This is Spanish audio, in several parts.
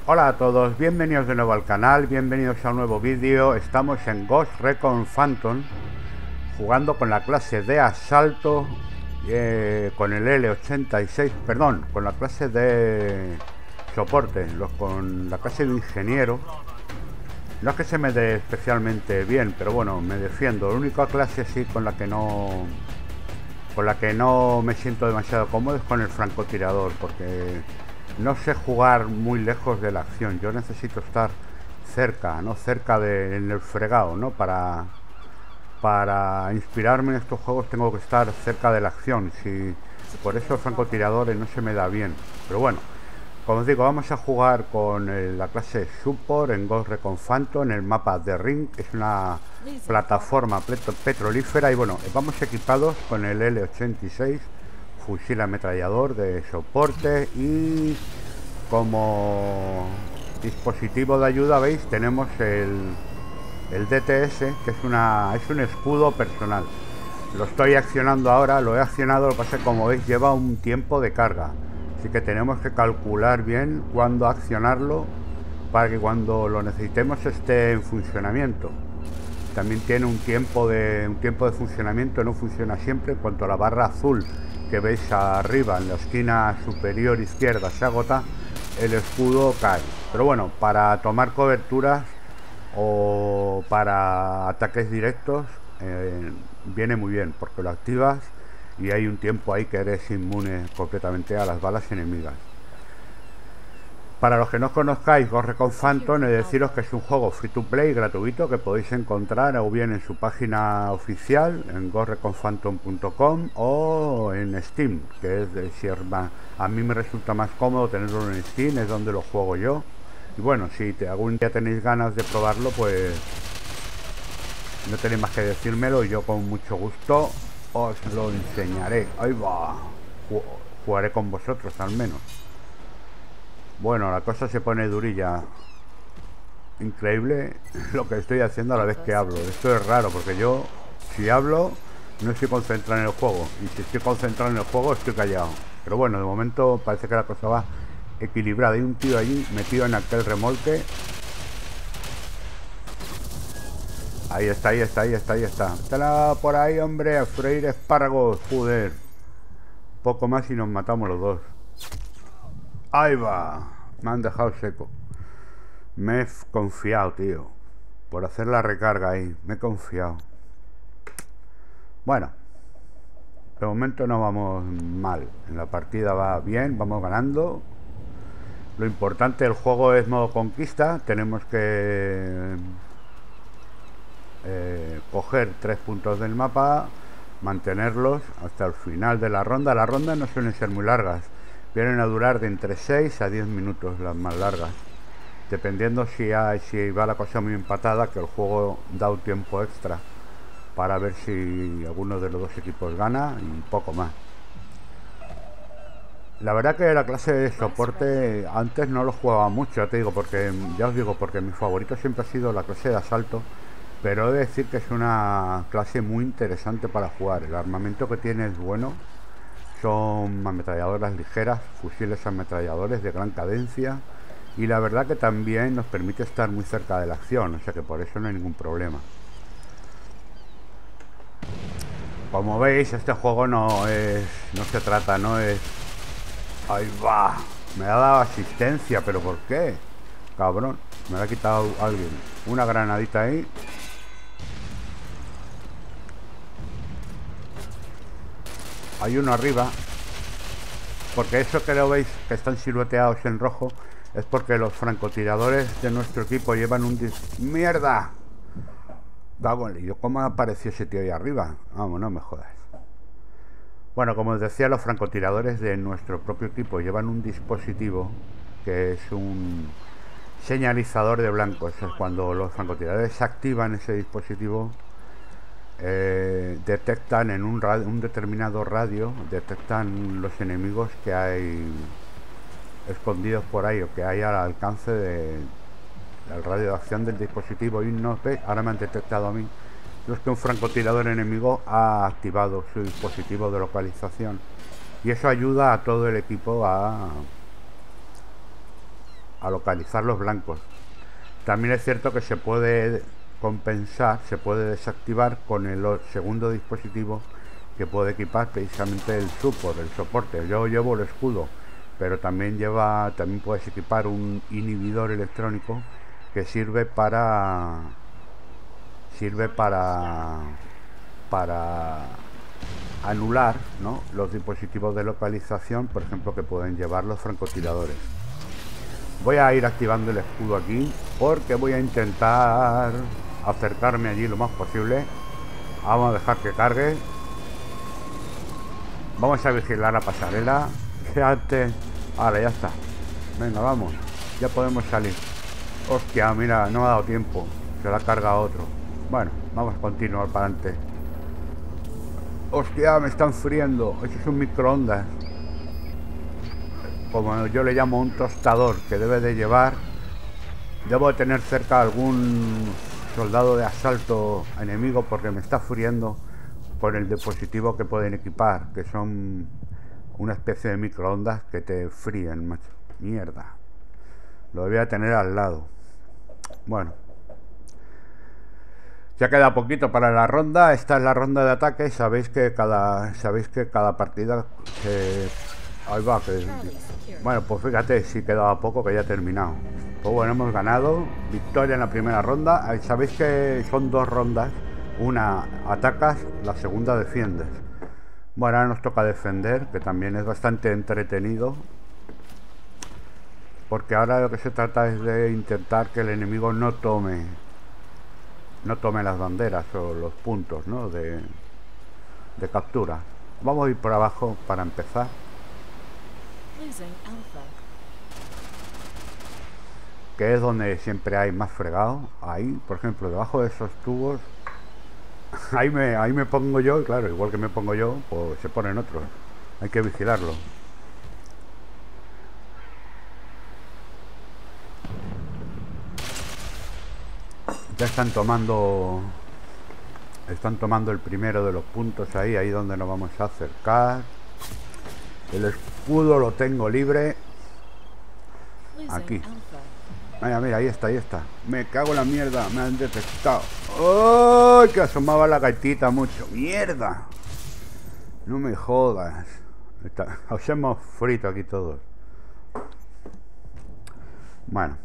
Hola a todos, bienvenidos de nuevo al canal, bienvenidos a un nuevo vídeo. Estamos en Ghost Recon Phantom, jugando con la clase de asalto, con el L86, perdón, con la clase de soporte, con la clase de ingeniero. No es que se me dé especialmente bien, pero bueno, me defiendo. La única clase sí con la que no me siento demasiado cómodo es con el francotirador, porque no sé jugar muy lejos de la acción. Yo necesito estar cerca, ¿no? Cerca en el fregado, ¿no? Para inspirarme en estos juegos tengo que estar cerca de la acción. Por eso el francotirador no se me da bien. Pero bueno, como os digo, vamos a jugar con la clase Support en Ghost Recon Phantom, en el mapa de Ring. Es una plataforma petrolífera y bueno, vamos equipados con el L86, fusil ametrallador de soporte, y como dispositivo de ayuda, veis, tenemos el DTS, que es un escudo personal. Lo estoy accionando ahora, lo he accionado, lo que pasa es que, como veis, lleva un tiempo de carga, así que tenemos que calcular bien cuándo accionarlo para que cuando lo necesitemos esté en funcionamiento. También tiene un tiempo de funcionamiento, no funciona siempre. En cuanto a la barra azul que veis arriba en la esquina superior izquierda se agota, el escudo cae. Pero bueno, para tomar coberturas o para ataques directos viene muy bien, porque lo activas y hay un tiempo ahí que eres inmune completamente a las balas enemigas. Para los que no conozcáis Ghost Recon Phantom, he de deciros que es un juego free to play gratuito que podéis encontrar o bien en su página oficial en ghostreconphantom.com o en Steam, que es a mí me resulta más cómodo tenerlo en Steam, es donde lo juego yo. Y bueno, si algún día tenéis ganas de probarlo, pues no tenéis más que decírmelo y yo con mucho gusto os lo enseñaré. Ahí va, jugaré con vosotros al menos. Bueno, la cosa se pone durilla. Increíble lo que estoy haciendo a la vez que hablo. Esto es raro, porque yo, si hablo, no estoy concentrado en el juego. Y si estoy concentrado en el juego, estoy callado. Pero bueno, de momento parece que la cosa va equilibrada. Hay un tío allí metido en aquel remolque. Ahí está, ahí está, ahí está, ahí está. Está por ahí, hombre, a freír espárragos. Joder. Poco más y nos matamos los dos. Ahí va. Me han dejado seco. Me he confiado, tío. Por hacer la recarga ahí. Me he confiado. Bueno. De momento no vamos mal. En la partida va bien. Vamos ganando. Lo importante del juego es modo conquista. Tenemos que coger 3 puntos del mapa. Mantenerlos hasta el final de la ronda. Las rondas no suelen ser muy largas. Vienen a durar de entre 6 a 10 minutos las más largas, dependiendo si va la cosa muy empatada, que el juego da un tiempo extra para ver si alguno de los dos equipos gana y poco más. La verdad que la clase de soporte antes no lo jugaba mucho, ya te digo, porque ya os digo, porque mi favorito siempre ha sido la clase de asalto, pero he de decir que es una clase muy interesante para jugar. El armamento que tiene es bueno. Son ametralladoras ligeras, fusiles ametralladores de gran cadencia, y la verdad que también nos permite estar muy cerca de la acción, o sea que por eso no hay ningún problema. Como veis, este juego no se trata, no es... Ahí va, me ha dado asistencia, pero ¿por qué? Cabrón, me la ha quitado alguien. Una granadita ahí. Hay uno arriba, porque eso que lo veis que están silueteados en rojo es porque los francotiradores de nuestro equipo llevan un ¡Mierda! Vamos, ¿yo cómo apareció ese tío ahí arriba? Vamos, no me jodas. Bueno, como os decía, los francotiradores de nuestro propio equipo llevan un dispositivo que es un señalizador de blancos. Es cuando los francotiradores activan ese dispositivo, detectan en un determinado radio, detectan los enemigos que hay escondidos por ahí o que hay al alcance del radio de acción del dispositivo. Y no ve, ahora me han detectado a mí, es que un francotirador enemigo ha activado su dispositivo de localización, y eso ayuda a todo el equipo a localizar los blancos. También es cierto que se puede compensar, se puede desactivar con el segundo dispositivo que puede equipar precisamente el support, el soporte. Yo llevo el escudo, pero también puedes equipar un inhibidor electrónico que sirve para anular, ¿no?, los dispositivos de localización, por ejemplo, que pueden llevar los francotiradores. Voy a ir activando el escudo aquí porque voy a intentar acercarme allí lo más posible. Vamos a dejar que cargue. Vamos a vigilar la pasarela. Fíjate. Ahora ya está. Venga, vamos. Ya podemos salir. Hostia, mira, no me ha dado tiempo. Se la carga otro. Bueno, vamos a continuar para adelante. Hostia, me están friendo. Eso es un microondas. Como yo le llamo, un tostador que debe de llevar. Debo de tener cerca algún soldado de asalto enemigo porque me está friendo por el dispositivo que pueden equipar, que son una especie de microondas que te fríen, macho. Mierda. Lo voy a tener al lado. Bueno. Ya queda poquito para la ronda. Esta es la ronda de ataque. Sabéis que cada partida ahí va, bueno, pues fíjate, si quedaba poco, que ya he terminado. Pues bueno, hemos ganado. Victoria en la primera ronda. Sabéis que son 2 rondas. Una atacas, la segunda defiendes. Bueno, ahora nos toca defender, que también es bastante entretenido. Porque ahora lo que se trata es de intentar que el enemigo no tome las banderas o los puntos, ¿no?, de captura. Vamos a ir por abajo para empezar. Que es donde siempre hay más fregado. Ahí, por ejemplo, debajo de esos tubos. Ahí me pongo yo, y claro, igual que me pongo yo, pues se ponen otros. Hay que vigilarlo. Ya están tomando el primero de los puntos ahí donde nos vamos a acercar. El escudo lo tengo libre. Aquí. Mira, ahí está. Me cago en la mierda, me han detectado. ¡Oh! Que asomaba la gaitita mucho. ¡Mierda! No me jodas. Os hemos frito aquí todos. Bueno.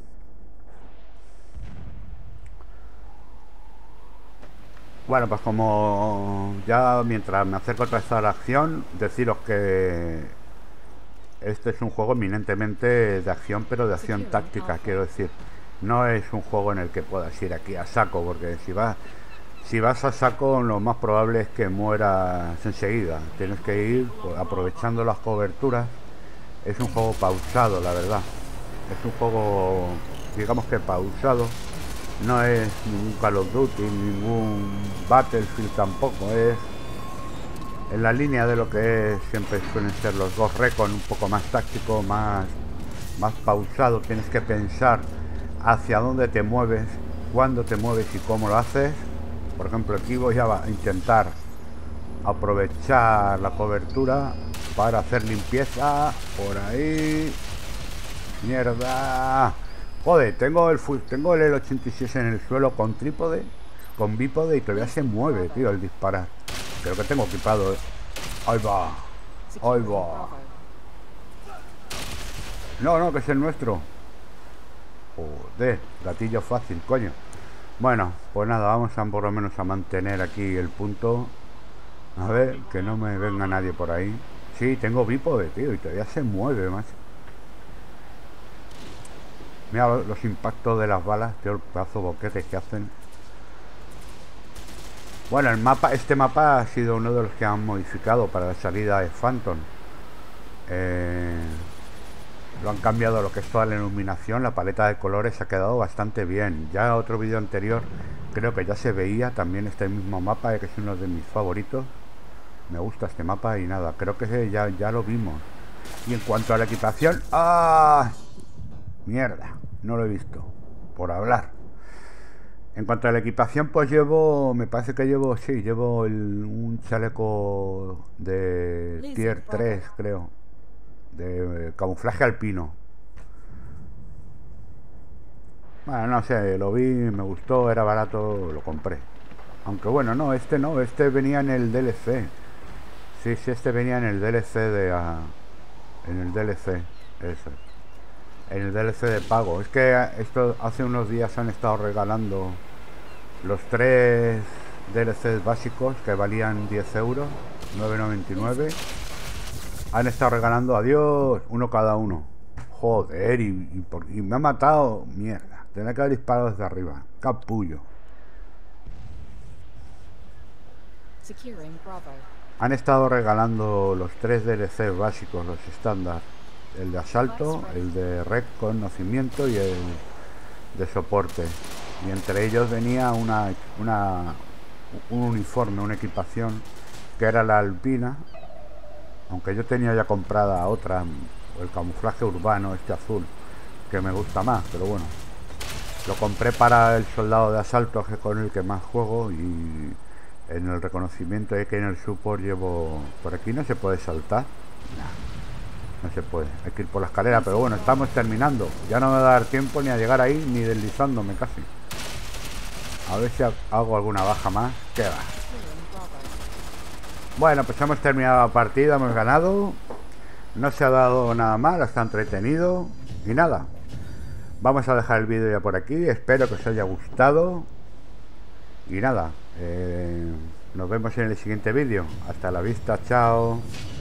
Bueno, pues como ya mientras me acerco a esta acción, deciros que este es un juego eminentemente de acción, pero de acción táctica, quiero decir. No es un juego en el que puedas ir aquí a saco, porque si vas a saco, lo más probable es que mueras enseguida. Tienes que ir pues, aprovechando las coberturas. Es un juego pausado, la verdad. Es un juego, digamos que pausado. No es ningún Call of Duty, ningún Battlefield tampoco. Es en la línea de lo que siempre suelen ser los Ghost Recon, un poco más táctico, más pausado. Tienes que pensar hacia dónde te mueves, cuándo te mueves y cómo lo haces. Por ejemplo, aquí voy a intentar aprovechar la cobertura para hacer limpieza por ahí. Mierda. Joder, tengo el L86 en el suelo con trípode, con bípode, y todavía se mueve, tío, el disparar. Creo que tengo equipado. Ahí va. No, que es el nuestro. Joder, gatillo fácil, coño. Bueno, pues nada, vamos a por lo menos a mantener aquí el punto. A ver, que no me venga nadie por ahí. Sí, tengo bípode, tío, y todavía se mueve, macho. Mira los impactos de las balas, tío, el pedazo de boquetes que hacen. Bueno, este mapa ha sido uno de los que han modificado para la salida de Phantom. Lo han cambiado lo que es toda la iluminación, la paleta de colores ha quedado bastante bien. Ya otro vídeo anterior creo que ya se veía también este mismo mapa, que es uno de mis favoritos. Me gusta este mapa y nada, creo que ya lo vimos. Y en cuanto a la equipación... ¡ah! Mierda, no lo he visto, por hablar. En cuanto a la equipación, pues me parece que llevo un chaleco de tier 3, creo, de camuflaje alpino. Bueno, no sé, lo vi, me gustó, era barato, lo compré. Aunque bueno, no, este venía en el DLC. Sí, sí, este venía en el DLC en el DLC, eso. En el DLC de pago. Es que esto hace unos días han estado regalando los tres DLCs básicos que valían 10 euros, 9,99. Han estado regalando, adiós, uno cada uno. Joder, y me ha matado. Mierda, tenía que haber disparado desde arriba. Capullo. Securing Bravo. Han estado regalando los tres DLCs básicos, los estándar. El de asalto, el de reconocimiento y el de soporte. Y entre ellos venía un uniforme, una equipación, que era la alpina. Aunque yo tenía ya comprada otra, el camuflaje urbano, este azul, que me gusta más, pero bueno. Lo compré para el soldado de asalto, que con el que más juego, y en el reconocimiento es que en el support llevo... Por aquí no se puede saltar. Nah, no se puede, hay que ir por la escalera, pero bueno, estamos terminando. Ya no me va a dar tiempo ni a llegar ahí, ni deslizándome casi. A ver si hago alguna baja más. ¿Qué va? Bueno, pues hemos terminado la partida, hemos ganado. No se ha dado nada mal, está entretenido. Y nada, vamos a dejar el vídeo ya por aquí. Espero que os haya gustado. Y nada, nos vemos en el siguiente vídeo. Hasta la vista, chao.